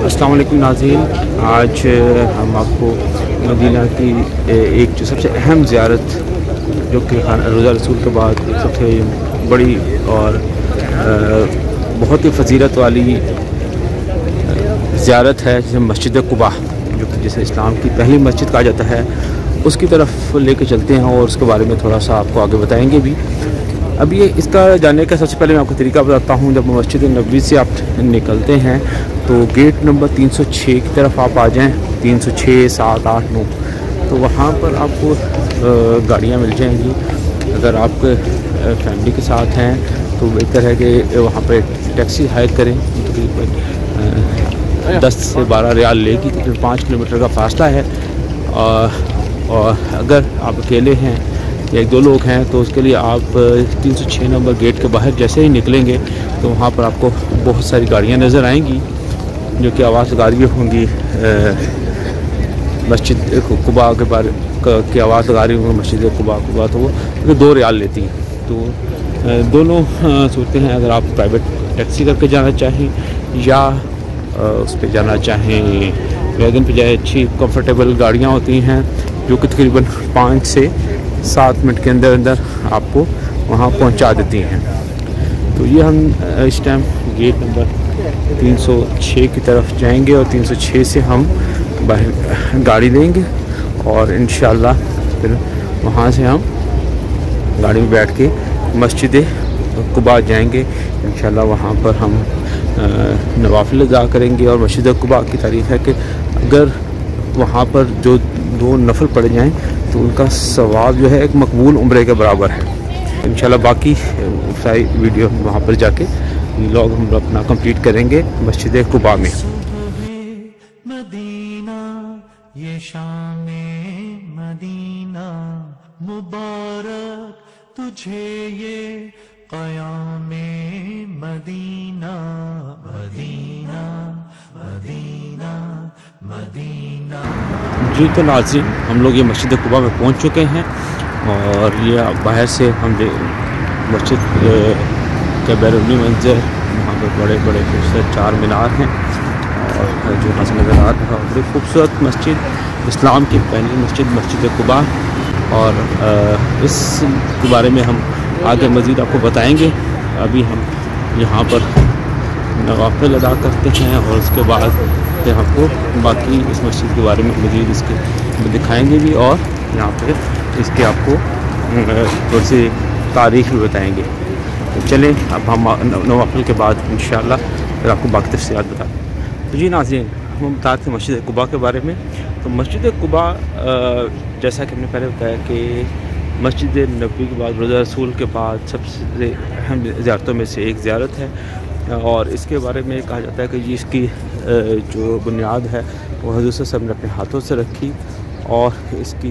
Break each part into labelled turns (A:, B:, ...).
A: अस्सलाम वालेकुम नाज़रीन, आज हम आपको मदीना की एक जो सबसे अहम ज़ियारत जो कि रोज़ा रसूल के बाद सबसे बड़ी और बहुत ही फजीलत वाली ज़ियारत है, जिसे मस्जिद कुबा, जो कि जिसे इस्लाम की पहली मस्जिद कहा जाता है, उसकी तरफ लेके चलते हैं और उसके बारे में थोड़ा सा आपको आगे बताएंगे भी। अब ये इसका जानने का सबसे पहले मैं आपको तरीका बताता हूँ। जब मस्जिद नबवी से आप निकलते हैं तो गेट नंबर 306 की तरफ आप आ जाएं, 306, 7, 8, 9, तो वहाँ पर आपको गाड़ियाँ मिल जाएंगी। अगर आप फैमिली के साथ हैं तो बेहतर है कि वहाँ पर टैक्सी हायर करें। तकरीबन 10 से 12 रियाल लेगी, तकरीबन 5 किलोमीटर का फासला है। और अगर आप अकेले हैं या 1-2 लोग हैं तो उसके लिए आप 306 नंबर गेट के बाहर जैसे ही निकलेंगे तो वहाँ पर आपको बहुत सारी गाड़ियाँ नज़र आएंगी जो कि आवाज़ गाड़ियाँ होंगी। मस्जिद कुबा के बारे की आवाज़ लगा रही होंगी, मस्जिद कुबा तो वो 2 रियाल लेती हैं। तो दोनों सोचते हैं, अगर आप प्राइवेट टैक्सी करके जाना चाहें या उस पर जाना चाहें वैगन पे जाए, अच्छी कंफर्टेबल गाड़ियाँ होती हैं जो कि तकरीबन 5 से 7 मिनट के अंदर आपको वहाँ पहुँचा देती हैं। तो ये हम इस टाइम गेट नंबर 306 की तरफ जाएंगे और 306 से हम बाहर गाड़ी लेंगे और इंशाल्लाह फिर वहाँ से हम गाड़ी में बैठ के मस्जिद कुबा जाएंगे। इंशाल्लाह वहाँ पर हम नवाफिल अदा करेंगे। और मस्जिद कुबा की तारीफ़ है कि अगर वहाँ पर जो 2 नफल पड़ जाएं तो उनका सवाब जो है एक मकबूल उम्रे के बराबर है। इंशाल्लाह बाकी सारी वीडियो वहाँ पर जाके व्लॉग हम अपना कंप्लीट करेंगे मस्जिद कुबा में।
B: मदीना ये शामे मदीना मुबारक तुझे ये क़यामे मदीना मदीना मदीना मदीना।
A: जी तो नाज़रीन, हम लोग ये मस्जिद कुबा में पहुंच चुके हैं और ये बाहर से हम मस्जिद के बैरूनी मंजर, वहाँ पर बड़े बड़े खूबसूरत 4 मीनार हैं और जो हंस नज़र आ रहा है, बड़ी खूबसूरत मस्जिद, इस्लाम की पहली मस्जिद, मस्जिद कुबा। और इस के बारे में हम आगे मज़ीद आपको बताएंगे। अभी हम यहाँ पर नवाफिल अदा करते हैं और उसके बाद फिर आपको बाकी इस मस्जिद के बारे में मज़ीद इसके दिखाएंगे भी और यहाँ पे इसके आपको थोड़ी सी तारीख़ भी बताएंगे। तो चलें अब हम नवाफिल के बाद इंशाअल्लाह फिर आपको बाकी तफ़सीलात बताते हैं। तो जी नाज़रीन, हम बताते हैं मस्जिद कुबा के बारे में। तो मस्जिद कुबा जैसा कि हमने पहले बताया कि मस्जिद नबवी के बाद, रोज़ा रसूल के बाद सबसे अहम ज़ियारतों में से एक ज़ियारत है। और इसके बारे में कहा जाता है कि ये इसकी जो बुनियाद है वो हज़रत सल्लल्लाहु अलैहि वसल्लम ने अपने हाथों से रखी और इसकी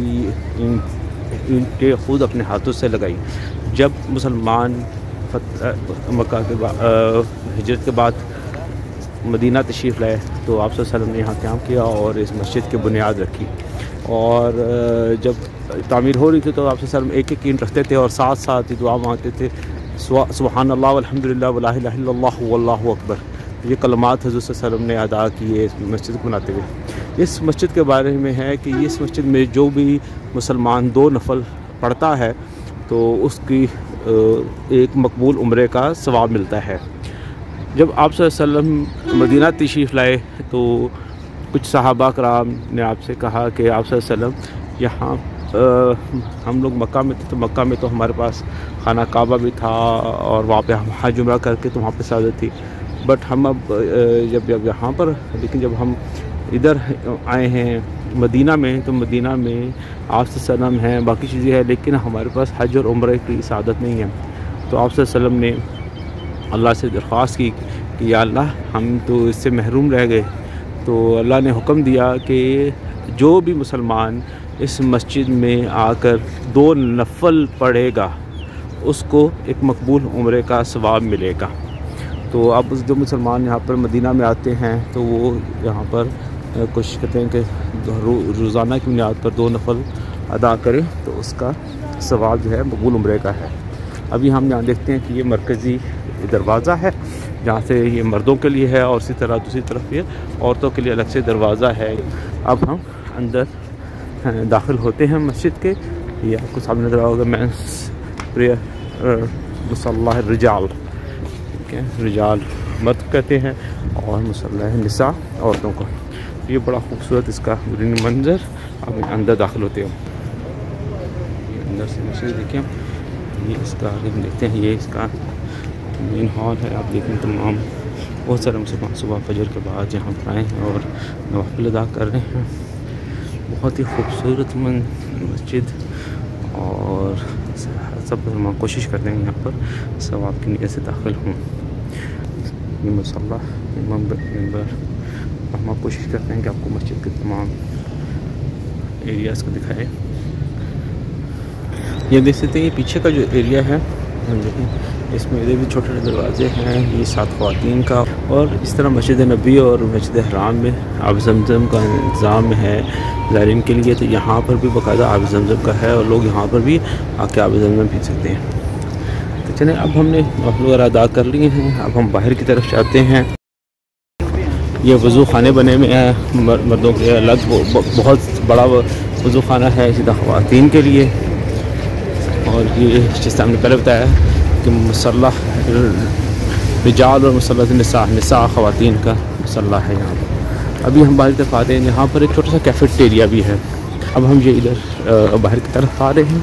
A: ईंटें खुद अपने हाथों से लगाई। जब मुसलमान मक्का के हिजरत के बाद मदीना तशरीफ़ लाए तो आप सल्लल्लाहु अलैहि वसल्लम ने यहाँ क़याम किया और इस मस्जिद की बुनियाद रखी। और जब तामीर हो रही थी तो आप सल्लल्लाहु अलैहि वसल्लम एक ईंट रखते थे और साथ साथ ही दुआ मांगते थे, सुबहानल्लाह वल्हम्दुलिल्लाह वला इलाहा इल्लल्लाहु वल्लाहु अकबर। ये कलमात हज़रत सल्लल्लाहु अलैहि वसल्लम ने अदा किए इस मस्जिद को बनाते हुए। इस मस्जिद के बारे में है कि इस मस्जिद में जो भी मुसलमान 2 नफल पढ़ता है तो उसकी एक मकबूल उम्रे का सवाब मिलता है। जब आप सल्लल्लाहु अलैहि वसल्लम मदीना तशरीफ़ लाए तो कुछ सहाबा कराम ने आपसे कहा कि आप सल्लल्लाहु अलैहि वसल्लम यहाँ हम लोग मक्का में थे तो मक्का में तो हमारे पास खाना काबा भी था और वहाँ पे हम हज उम्रा करके तो वहाँ पे सादत थी। बट हम अब जब यहाँ पर, लेकिन जब हम इधर आए हैं मदीना में तो मदीना में आप सल्लम हैं, बाकी चीज़ें हैं, लेकिन हमारे पास हज और उम्रे की सादत नहीं है। तो आप सल्लम ने अल्लाह से दरख्वास्त की कि या अल्लाह, हम तो इससे महरूम रह गए। तो अल्लाह ने हुक्म दिया कि जो भी मुसलमान इस मस्जिद में आकर 2 नफल पढ़ेगा उसको एक मकबूल उम्रे का सवाब मिलेगा। तो अब जो मुसलमान यहाँ पर मदीना में आते हैं तो वो यहाँ पर कोशिश करते हैं कि रोज़ाना की बुनियाद पर 2 नफल अदा करें तो उसका सवाब जो है मकबूल उम्रे का है। अभी हम यहाँ देखते हैं कि ये मरकज़ी दरवाज़ा है जहाँ से ये मर्दों के लिए है और इसी तरह दूसरी तरफ ये औरतों के लिए अलग से दरवाज़ा है। अब हम अंदर दाखिल होते हैं मस्जिद के। ये आपको सामने नजर होगा मेंस प्रेयर मुसल्ला रिजाल, ठीक है, रिजाल मर्द कहते हैं और मुसल्ला निसा औरतों को। ये बड़ा खूबसूरत इसका ग्रीन मंजर। अब अंदर दाखिल होते हो, ये अंदर से मस्जिद देखिए, ये इसका आगे हम देखते हैं, ये इसका मेन हॉल है। आप देखें तमाम बहुत सारे मुसलमान सुबह फजर के बाद यहाँ पर आए हैं और नवाफिल अदा कर रहे हैं। बहुत ही खूबसूरत मस्जिद और सब मुसलमान कोशिश करते हैं यहाँ पर सवाब की नीयत से दाखिल हों। ये मुसल्ला मेंबर हम कोशिश करते हैं कि आपको मस्जिद के तमाम एरियाज़ को दिखाएं। ये देख सकते हैं ये पीछे का जो एरिया है, इसमें इधर भी छोटे छोटे दरवाजे हैं। ये 7 ख़वातीन का, और इस तरह मस्जिद नबी और मस्जिद हराम में आब ज़मज़म का इंतज़ाम है ज़ायरीन के लिए। तो यहाँ पर भी बाकायदा आब ज़मज़म का है और लोग यहाँ पर भी आके आब ज़मज़म पी सकते हैं। तो चलें, अब हमने वगैरह अदा कर लिए हैं, अब हम बाहर की तरफ जाते हैं। ये वज़ू खाने बने हुए हैं मर्दों के अलग, बहुत बड़ा वज़ू खाना है सीधा ख़वातीन के लिए। और ये जिस हमने पहले बताया कि मुसल्ला रिजाल और मुसल्ला निसा ख़वातीन का मुसल्ला है यहाँ पर। अभी हम बाहर की तरफ आते हैं, यहाँ पर एक छोटा सा कैफेटेरिया भी है। अब हम ये इधर बाहर की तरफ आ रहे हैं।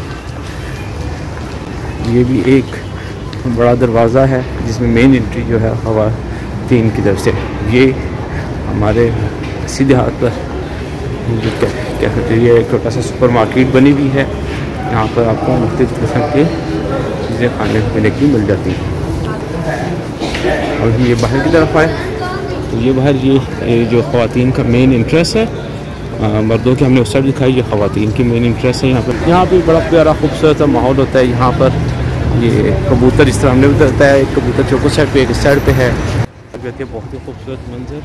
A: ये भी एक बड़ा दरवाज़ा है जिसमें मेन एंट्री जो है ख़वातीन की तरफ से। ये हमारे सीधे हाथ पर जो कैफेटेरिया एक छोटा सा सुपर मार्केट बनी हुई है। यहाँ पर आपको मुख्तलिफ़ किस्म की चीज़ें खाने पीने की मिल जाती हैं। और ये बाहर की तरफ आए तो ये बाहर ये जो ख़वातीन का मेन इंटरेस्ट है, मर्दों की हमने उस साइड दिखाई, ये ख़वातीन की मेन इंटरेस्ट है। यहाँ पे बड़ा प्यारा खूबसूरत माहौल होता है। यहाँ पर ये कबूतर, इस तरह हमने भी बताया, एक कबूतर चौको साइड पे, एक इस साइड पे है। बहुत ही खूबसूरत मंजर।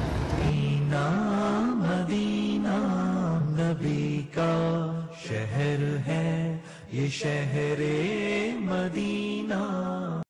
B: मदीना नबी का शहर है, ये शहरे मदीना।